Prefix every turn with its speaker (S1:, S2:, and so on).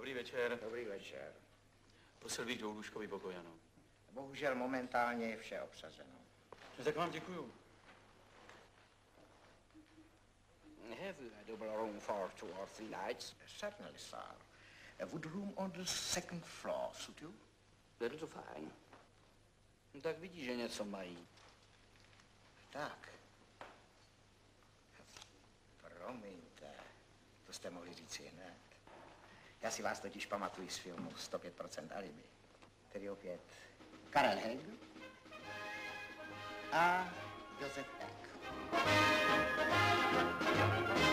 S1: Dobrý večer.
S2: Dobrý večer.
S1: Prosil bych do lůžkový pokoj, ano.
S2: Bohužel momentálně je vše obsazeno.
S1: No, tak vám děkuju.
S2: Have you a double room for 2 or 3 nights? Certainly, sir. Would room on the second floor suit you?
S3: That'll do fine. No, tak vidíš, že něco mají.
S2: Tak. Promiňte, to jste mohli říct si hned. Já si vás totiž pamatuji z filmu 105% alibi. Tedy opět Karel Hegel a Josef Eck.